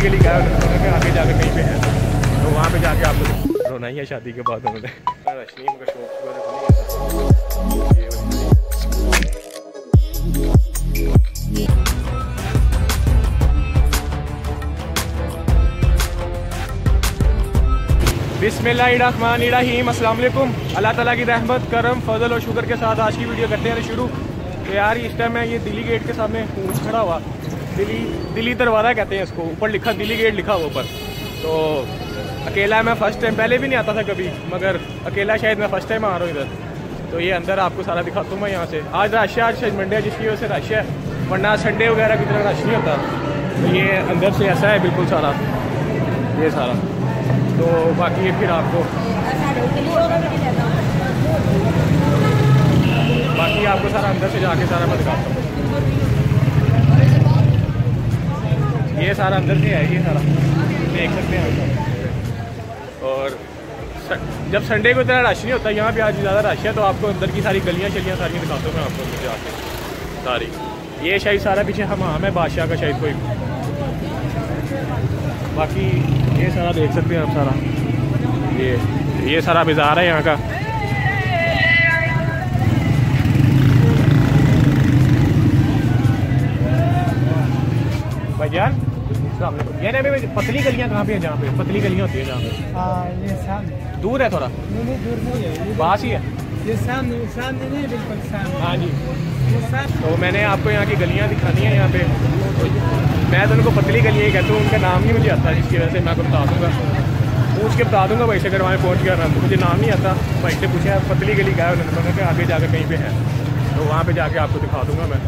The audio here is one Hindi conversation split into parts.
गली गया उन्होंने कि आगे जाके कहीं पे है, तो वहाँ पे जाके आपको रोना ही है शादी के बाद उन्होंने। रश्मि का शौक बिस्मिल्लाहिर्रहमानिर्रहीम। अस्सलाम वालेकुम। अल्लाह ताला की रहमत करम फजल और शुक्र के साथ आज की वीडियो करते हैं शुरू। तो यार इस टाइम मैं ये दिल्ली गेट के सामने खड़ा हुआ, दिल्ली दरवाज़ा कहते हैं इसको, ऊपर लिखा दिल्ली गेट लिखा हुआ ऊपर। तो अकेला मैं फ़र्स्ट टाइम, पहले भी नहीं आता था कभी, मगर अकेला शायद मैं फ़र्स्ट टाइम आ रहा हूँ इधर। तो ये अंदर आपको सारा दिखाता हूँ मैं यहाँ से। आज रश है, आज शायद मंडे है जिसकी वजह से रश है, वरना संडे वगैरह की तरह रश नहीं होता। तो ये अंदर से ऐसा है बिल्कुल सारा, ये सारा। तो बाकी ये फिर आपको सारा अंदर से जाके सारा मैं दिखाता हूँ। ये सारा अंदर से है, ये सारा देख सकते हैं। और जब संडे को इतना रश नहीं होता, यहाँ पे आज ज़्यादा रश है, तो आपको अंदर की सारी गलियाँ शलियाँ सारी दिखाता हूँ मैं आपको अंदर जाके सारी। ये शायद सारा पीछे हमाम है बादशाह का शायद कोई। बाकी ये सारा देख सकते हैं आप सारा, ये सारा बाज़ार है यहाँ का। भाईजान ये ना पतली गलियाँ कहाँ पे हैं, जहाँ पे पतली गलियाँ होती है जहाँ पे? ये सामने दूर है थोड़ा? नहीं दूर नहीं है, ये पास ही है। ये सामने नहीं बिल्कुल सामने। हाँ जी। ये सामने। तो मैंने आपको यहाँ की गलियाँ दिखानी है यहाँ पे। मैं तो उनको पतली गलियाँ ही कहता हूँ, उनका नाम नहीं मुझे आता, जिसकी वजह से मैं आपको बता दूँगा, पूछ के बता दूँगा भाई से अगर वहाँ पहुँच गया ना। तो मुझे नाम नहीं आता, भाई से पूछा पतली गली गया उन्होंने, मैंने कहा आगे जाकर कहीं पे है, तो वहाँ पे जाके आपको दिखा दूँगा मैं।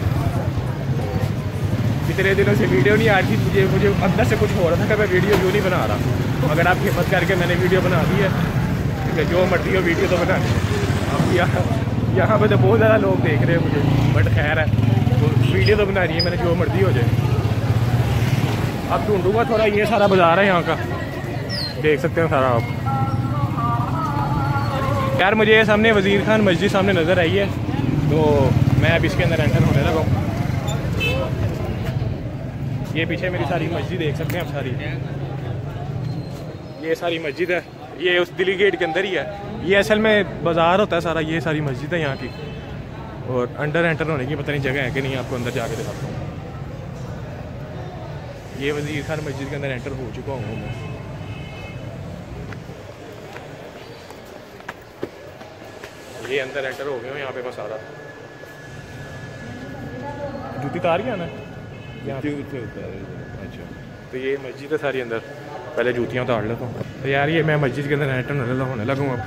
इतने दिनों से वीडियो नहीं आ रही थी, मुझे अंदर से कुछ हो रहा था कि मैं वीडियो क्यों नहीं बना रहा। अगर आप हिम्मत करके मैंने वीडियो बना दी है, ठीक है, जो मर्जी हो वीडियो तो बना दी। अब यहाँ पे तो बहुत ज़्यादा लोग देख रहे हैं मुझे, बट खैर है, तो वीडियो तो बना रही है मैंने, जो मर्जी हो जाए। अब ढूंढूंगा थोड़ा, ये सारा बाज़ार है यहाँ का, देख सकते हैं सारा आप। यार मुझे ये सामने वज़ीर खान मस्जिद सामने नज़र आई है, तो मैं अब इसके अंदर एंटर होने लगा हूँ। ये पीछे मेरी सारी मस्जिद देख सकते हैं आप सारी, ये सारी मस्जिद है, ये उस दिल्ली गेट के अंदर ही है। ये असल में बाज़ार होता है सारा, ये सारी मस्जिद है यहाँ की। और अंदर एंटर होने की पता नहीं जगह है कि नहीं, आपको अंदर जाके दिखाता हूँ। ये वज़ीर खान मस्जिद के अंदर एंटर हो चुका हूँ मैं। ये अंदर एंटर हो गया हूँ यहाँ पे बस सारा। जूती तार गया ना यहाँ पे होता है। अच्छा, तो ये मस्जिद है सारी अंदर, पहले जूतियाँ उतार लेता हूँ। तो यार ये मैं मस्जिद के अंदर एंटर होने लगा हूँ अब।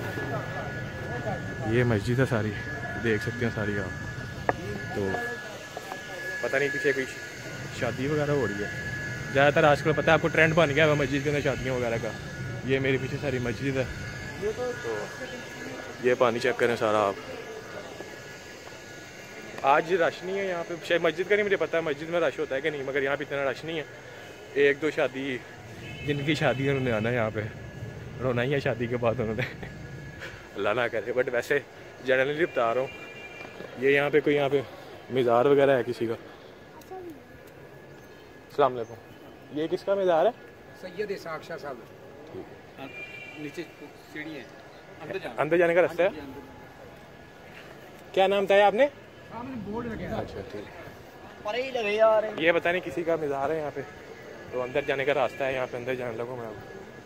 ये मस्जिद है सारी, देख सकते हैं सारी आप। तो पता नहीं पीछे कोई शादी वगैरह हो रही है ज़्यादातर आजकल, पता है आपको, ट्रेंड बन गया है मस्जिद के अंदर शादियों वगैरह का। ये मेरे पीछे सारी मस्जिद है, तो ये पानी चेक करें सारा आप। आज रश नहीं है यहाँ पे, शायद मस्जिद का नहीं मुझे पता है मस्जिद में रश होता है कि नहीं, मगर यहाँ पे इतना रश नहीं है। एक दो शादी, जिनकी शादी उन्होंने आना है यहाँ पे, रोना ही है शादी के बाद उन्होंने अल्लाह ना करे। बट वैसे जनरली बता रहा हूँ, ये यहाँ पे कोई यहाँ पे मज़ार वगैरह है किसी का। अस्सलाम वालेकुम, ये किसका मज़ार है? सैयद इसाक शाह साहब। नीचे सीढ़ी है, अंदर जाने का रास्ता है। क्या नाम था आपने? बोर्ड लगे। अच्छा ठीक। ये पता नहीं किसी का मज़ार है यहाँ पे, तो अंदर जाने का रास्ता है, यहाँ पे अंदर जाने लगूँ मैं।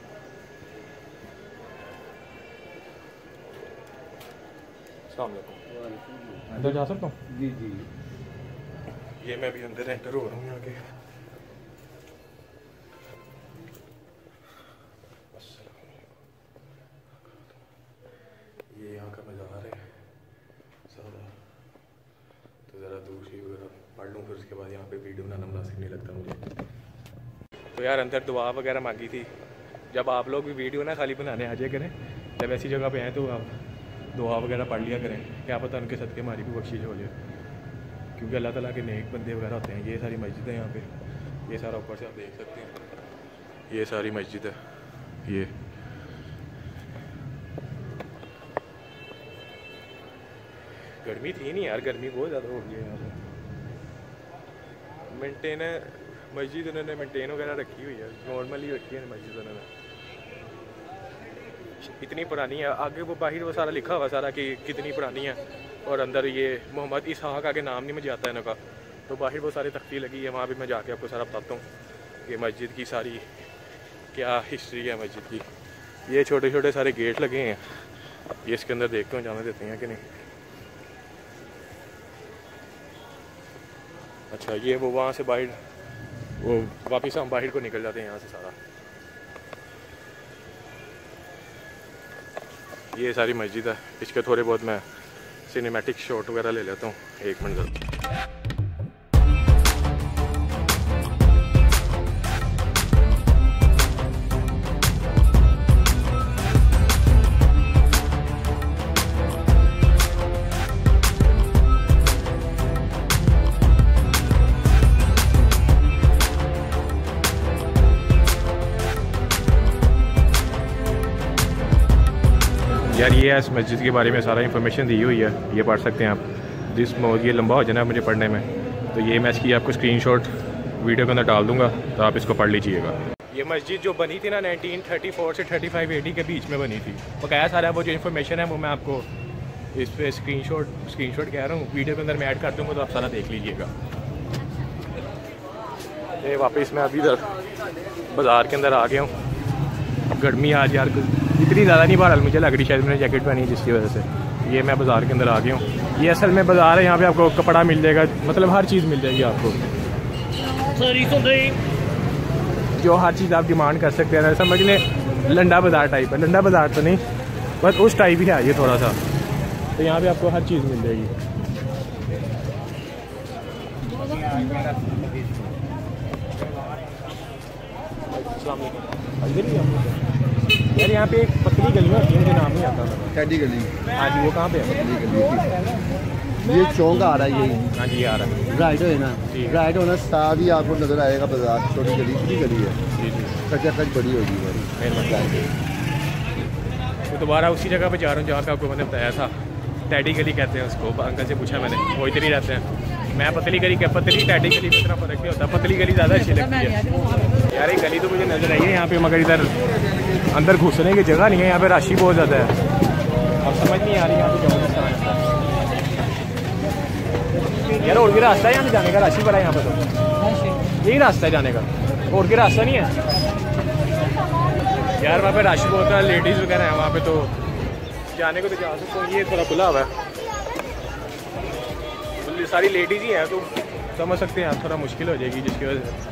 अस्सलाम वालेकुम, अंदर जा सकता हूँ? जी जी। ये मैं भी अंदर एंटर हो रहा हूँ यहाँ के। ये यहाँ का मज़ार है सारा, तो ज़रा दूर ही वगैरह पढ़ लूँ, फिर उसके बाद यहाँ पे वीडियो बनाना मुनासिब नहीं लगता मुझे। तो यार अंदर दुआ वगैरह मांगी थी। जब आप लोग भी वीडियो ना खाली बनाने आ जाए करें, जब ऐसी जगह पे आए तो आप दुआ वगैरह पढ़ लिया करें, क्या पता उनके सदक़े हमारी भी बख्शिश हो जाए, क्योंकि अल्लाह ताला के नेक बंदे वगैरह होते हैं। ये सारी मस्जिद है यहाँ पे, ये सारा ऊपर से आप देख सकते हैं, ये सारी मस्जिद है। ये गर्मी थी नहीं यार, गर्मी बहुत ज़्यादा हो गई है यहाँ पे। मस्जिद उन्होंने मेंटेन वगैरह रखी हुई है, नॉर्मली रखी है मस्जिद उन्होंने, इतनी पुरानी है। आगे वो बाहर वो सारा लिखा हुआ सारा कि कितनी पुरानी है, और अंदर ये मोहम्मद इसहाक आगे नाम नहीं मुझे आता है इनका, तो बाहर वो सारी तख्ती लगी है, वहाँ भी मैं जाके आपको सारा बताता हूँ कि मस्जिद की सारी क्या हिस्ट्री है मस्जिद की। ये छोटे छोटे सारे गेट लगे हैं, ये इसके अंदर देखते हैं जाने देते हैं कि नहीं। अच्छा ये वो वहाँ से बाहर वो वापस हम बाहर को निकल जाते हैं यहाँ से सारा। ये सारी मस्जिद है, इसके थोड़े बहुत मैं सिनेमैटिक शॉट वगैरह ले लेता हूँ, 1 मिनट। यार ये इस मस्जिद के बारे में सारा इन्फॉर्मेशन दी हुई है, ये पढ़ सकते हैं आप। ये लंबा हो जाना मुझे पढ़ने में, तो ये मैं इसकी आपको स्क्रीनशॉट वीडियो के अंदर डाल दूंगा, तो आप इसको पढ़ लीजिएगा। ये मस्जिद जो बनी थी ना 1934 से 35 AD के बीच में बनी थी। बकाया सारा वो जो इन्फॉर्मेशन है वो मैं आपको इस पर स्क्रीनशॉट कह रहा हूँ, वीडियो के अंदर मैं ऐड कर दूँगा, तो आप सारा देख लीजिएगा। ये वापस मैं अभी इधर बाज़ार के अंदर आ गया हूँ। गर्मी आज यार इतनी ज़्यादा नहीं बहरहाल मुझे लग रही, शायद मैंने जैकेट पहनी जिसकी वजह से। ये मैं बाज़ार के अंदर आ गया हूँ। ये असल में बाज़ार है, यहाँ पे आपको कपड़ा मिल जाएगा, मतलब हर चीज़ मिल जाएगी आपको, जो हर चीज़ आप डिमांड कर सकते हैं। समझ लें लंडा बाज़ार टाइप है, लंडा बाज़ार तो नहीं बस उस टाइप ही है ये थोड़ा सा, तो यहाँ पे आपको हर चीज़ मिल जाएगी। यार यहाँ पे एक पतली गली होती है, मुझे नाम नहीं आता। टैडी गली। हाँ जी, वो कहाँ पे है? पतली गली, ये चौंक आ रहा है, यही। हाँ जी, ये आ रहा है। राइट है ना, राइट होना साथ ही आपको नजर आएगा बाजार, छोटी गली की गली है जी जी, कच बड़ी होगी हमारी। तो दोबारा उसी जगह पे जा रहा हूँ जहाँ पे आपको मैंने बताया था, टैडी गली कहते हैं उसको। अंकल से पूछा मैंने, वो इधर ही रहते हैं। मैं पतली गली पतली टैडी गली में इतना फर्क नहीं होता, पतली गली ज़्यादा अच्छी लगती है। यार ये गली तो मुझे नजर आई है यहाँ पे, मगर इधर अंदर घुसने की जगह नहीं है, यहाँ पे राशि बहुत ज़्यादा है। अब समझ नहीं आ रही यहाँ पे यार, और भी रास्ता है यहाँ पे जाने का? राशि पड़ा है यहाँ पे, तो यही रास्ता है जाने का, और भी रास्ता नहीं है यार। वहाँ पे राशि बहुत है, लेडीज़ वगैरह है वहाँ पे, तो जाने को तो जा सकते हो। ये थोड़ा खुला हुआ है, सारी लेडीज़ ही हैं, तो समझ सकते हैं थोड़ा मुश्किल हो जाएगी, जिसकी वजह से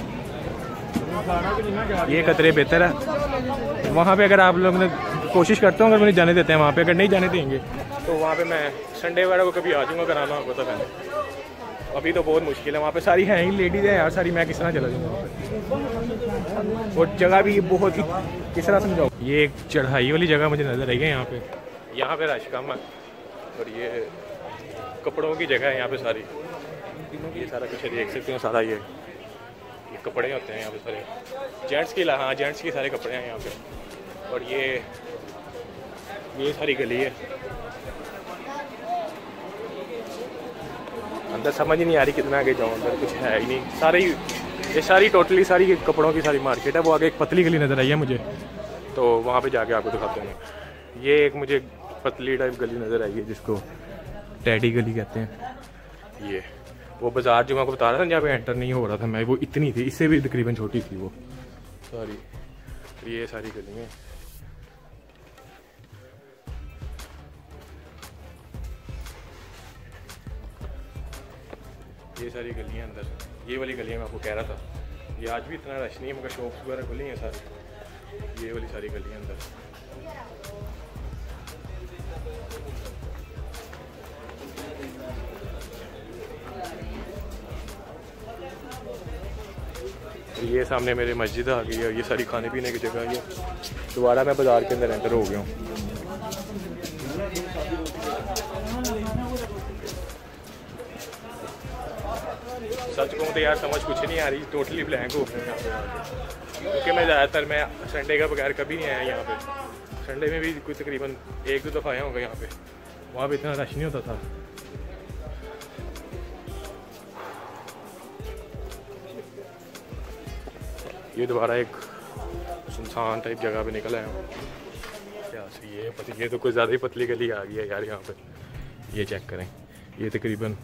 ये खतरे बेहतर है। वहाँ पे अगर आप लोग ने कोशिश करते हो, अगर मुझे जाने देते हैं वहाँ पे, अगर नहीं जाने देंगे तो वहाँ पे मैं संडे वगैरह को कभी आ जाऊँगा, कराना होगा तो मैंने। अभी तो बहुत मुश्किल है, वहाँ पे सारी हैं ही लेडीज़ हैं यार सारी, मैं किस तरह चला जाऊँगा वहाँ पे? और जगह भी बहुत ही किस तरह समझाऊँ। ये एक चढ़ाई वाली जगह मुझे नज़र आई है यहाँ पे रश कम है, और ये कपड़ों की जगह है यहाँ पे सारी। ये सारा कुछ देख सकते हैं, सारा ये कपड़े होते हैं यहाँ पे सारे, जेंट्स के। हाँ, जेंट्स के सारे कपड़े हैं यहाँ पे। और ये सारी गली है, अंदर समझ ही नहीं आ रही कितना आगे जाऊँ, अंदर कुछ है ही नहीं। सारी ये सारी टोटली सारी कपड़ों की सारी मार्केट है। वो आगे एक पतली गली नज़र आई है मुझे, तो वहाँ पे जाके आपको दिखाते हैं। ये एक मुझे पतली टाइप गली नज़र आई है जिसको टैडी गली कहते हैं। ये वो बाज़ार जो मैं आपको बता रहा था जहाँ पे एंटर नहीं हो रहा था मैं, वो इतनी थी, इससे भी तकरीबन छोटी थी वो सारी। ये सारी गली हैं, ये सारी गलियाँ अंदर। ये वाली गलियाँ मैं आपको कह रहा था, ये आज भी इतना रश नहीं है, मगर शॉप्स वगैरह खुली हैं सारी। ये वाली सारी गलियाँ अंदर। ये सामने मेरे मस्जिद आ गई है, ये सारी खाने पीने की जगह है। दोबारा मैं बाज़ार के अंदर एंटर हो गया हूँ। सच कहूँ तो यार समझ कुछ नहीं आ रही, टोटली ब्लैंक हो गया यहाँ पे, क्योंकि मैं ज़्यादातर मैं संडे का बगैर कभी नहीं आया यहाँ पे। संडे में भी कोई तकरीबन 1-2 दफ़ा आया होगा यहाँ पे, वहाँ पे इतना रश नहीं होता था। ये दोबारा एक सुनसान टाइप जगह पे निकल आए हैं। क्या सही है पता, ये तो कोई ज़्यादा ही पतली गली आ गई है यार यहाँ पे। ये चेक करें, ये तकरीबन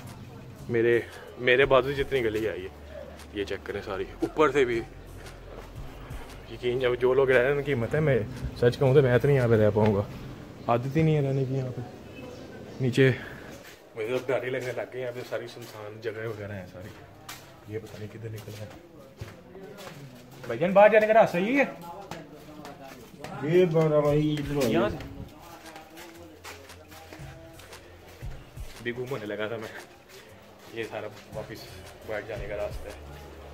मेरे बाजू जितनी गली आई है। ये चेक करें सारी, ऊपर से भी यकीन, जब जो लोग रह रहे हैं उनकी हिम्मत है। मैं सच कहूँ तो मैं तो नहीं यहाँ पे रह पाऊँगा, आदत ही नहीं है रहने की यहाँ पे। नीचे मुझे तो गाड़ी लगने लग गई यहाँ पे, सारी सुनसान जगह वगैरह हैं सारी। ये पता नहीं किधर निकल है भाईजान, बाहर जाने का रास्ता यही है। ये भाई यहाँ से भी घूम होने लगा था मैं। ये सारा वापस बाहर जाने का रास्ता है।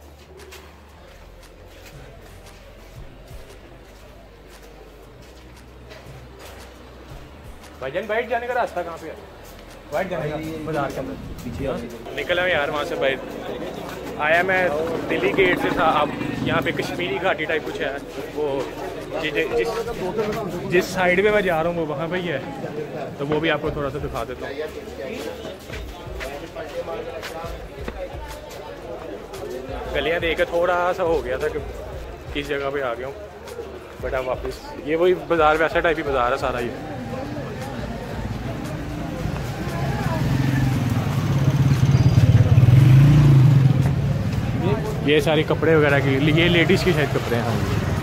भाईजान बाइट जाने का रास्ता कहाँ पे है? बाइट जाने का बाजार के अंदर पीछे निकला मैं यार वहाँ से बाइट आया मैं दिल्ली गेट से था। अब यहाँ पे कश्मीरी घाटी टाइप कुछ है, वो जिस साइड में मैं जा रहा हूँ वो वहाँ पे ही है, तो वो भी आपको थोड़ा सा दिखा देता हूँ। गलियाँ देख के थोड़ा सा हो गया था कि किस जगह पे आ गया हूँ, बट अब वापस ये वही बाज़ार, वैसा टाइप ही बाज़ार है सारा। ये सारे कपड़े वगैरह के लिए, ये लेडीज़ के शायद कपड़े हैं।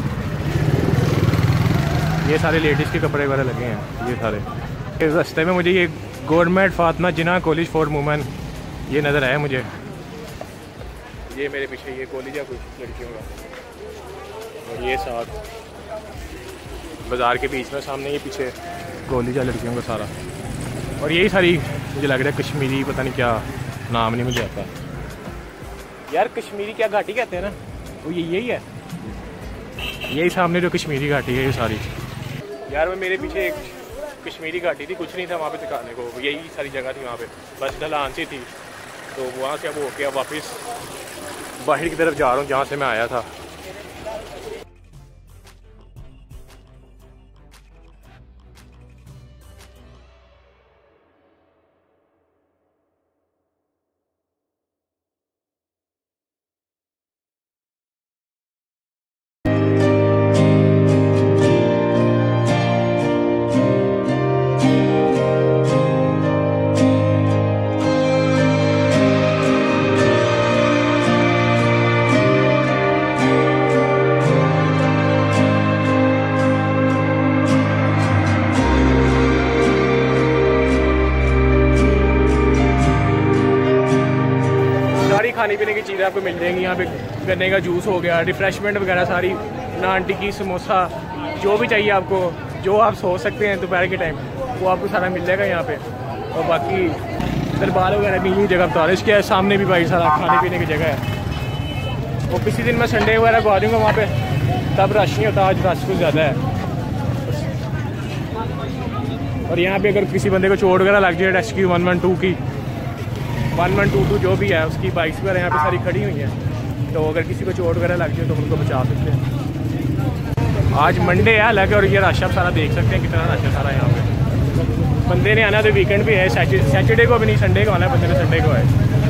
ये सारे लेडीज़ के कपड़े वगैरह लगे हैं ये सारे। इस रास्ते में मुझे ये government Fatima Jinnah college for women ये नज़र आया मुझे। ये मेरे पीछे ये कॉलेज है कुछ लड़कियों का, और ये साथ बाज़ार के बीच में सामने ये पीछे कॉलेज है लड़कियों का सारा। और यही सारी मुझे लग रहा है कश्मीरी, पता नहीं क्या नाम नहीं मुझे आता यार। कश्मीरी क्या घाटी कहते हैं ना, वो यही है, यही सामने जो कश्मीरी घाटी है ये सारी। यार वो मेरे पीछे एक कश्मीरी घाटी थी, कुछ नहीं था वहाँ पे दिखाने को, यही सारी जगह थी वहाँ पे, बस ढलान सी थी। तो वहाँ से अब हो गया वापस बाहर की तरफ जा रहा हूँ जहाँ से मैं आया था। खाने पीने की चीज़ें आपको मिल जाएंगी यहाँ पे। गन्ने का जूस हो गया, रिफ्रेशमेंट वगैरह सारी, नान टिक्की, समोसा, जो भी चाहिए आपको, जो आप सोच सकते हैं दोपहर के टाइम, वो आपको सारा मिल जाएगा यहाँ पे। और बाकी दरबार वगैरह भी यही जगह बता रहे, इसके सामने भी भाई सारा खाने पीने की जगह है। और किसी दिन मैं संडे वगैरह को आ दूँगा वहाँ पर, तब रश नहीं होता, आज रश कुछ ज़्यादा है। और यहाँ पर अगर किसी बंदे को चोट वगैरह लग जाए, रेस्क्यू 112 की 1122 जो भी है उसकी बाइक्स वगैरह यहाँ पे सारी खड़ी हुई हैं, तो अगर किसी को चोट वगैरह लग जाए तो उनको बचा सकते हैं। आज मंडे है हालांकि, और ये रश आप सारा देख सकते हैं कितना रश है सारा यहाँ पे। बंदे ने आना तो वीकेंड भी है, सैटरडे को भी नहीं, संडे को आना है बंदे ने, संडे को है।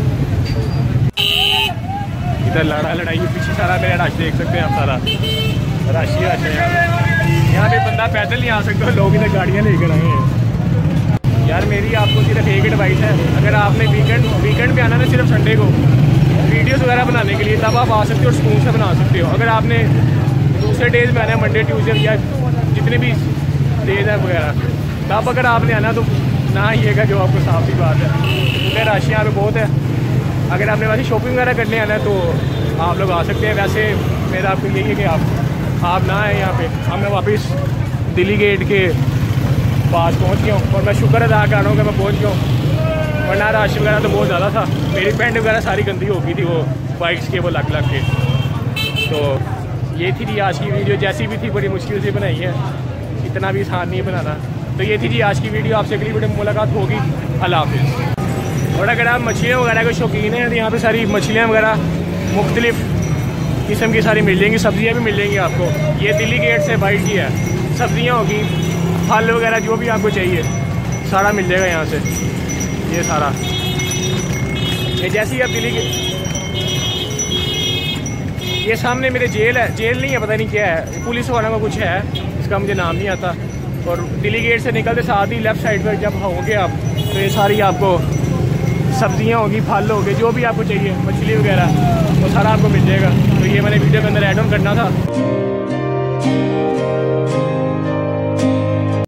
इधर लड़ाई के पीछे सारा मेरा रश देख सकते हैं आप, सारा रश ही रश है। यहाँ पे बंदा पैदल नहीं आ सकता, लोग इधर गाड़ियाँ लेकर आए हैं। यार मेरी आपको सिर्फ एक एडवाइस है, अगर आपने वीकेंड पे आना ना, सिर्फ संडे को वीडियोस वगैरह बनाने के लिए, तब आप आ सकते हो और सुकून से बना सकते हो। अगर आपने दूसरे डेज में आना है, मंडे ट्यूसडे या जितने भी डेज है वगैरह, तब अगर आपने आना तो ना आइएगा, जो आपको साफ ही बात है, क्योंकि रश यहाँ पे बहुत है। अगर आपने वैसे शॉपिंग वगैरह करने आना है तो आप लोग आ सकते हैं। वैसे मेरा आपको यही है कि आप ना आए यहाँ पर। अब मैं वापस दिल्ली गेट के पास पहुँच गया हूँ, और मैं शुक्र अदा कर रहा हूँ कि मैं पहुँच गया हूँ, वरना रश वगैरह तो बहुत ज़्यादा था। मेरी पैंट वगैरह सारी गंदी हो गई थी वो बाइक्स के, वो लग के। तो ये थी जी आज की वीडियो, जैसी भी थी बड़ी मुश्किल से बनाई है, इतना भी आसान नहीं बनाना। तो ये थी जी आज की वीडियो, आपसे अगली वीडियो में मुलाकात होगी। अल्लाह हाफिज़। और अगर आप मछलियाँ वगैरह के शौकीन हैं तो यहाँ पर सारी मछलियाँ वगैरह मुख्तलिफ़ किस्म की सारी मिल जाएंगी, सब्ज़ियाँ भी मिल जाएंगी आपको। ये दिल्ली गेट से बाइट की है, सब्ज़ियाँ होगी, फल वगैरह जो भी आपको चाहिए सारा मिल जाएगा यहाँ से। ये सारा ये जैसे ही आप दिल्ली ये सामने मेरे जेल है, जेल नहीं है, पता नहीं क्या है, पुलिस वाला का कुछ है, इसका मुझे नाम नहीं आता। और दिल्ली गेट से निकलते साथ ही लेफ़्ट साइड पर जब होंगे आप, तो ये सारी आपको सब्जियां होगी, फल होंगे, जो भी आपको चाहिए, मछली वगैरह, वो सारा आपको मिल जाएगा। तो ये मैंने वीडियो के अंदर ऐड ऑन करना था।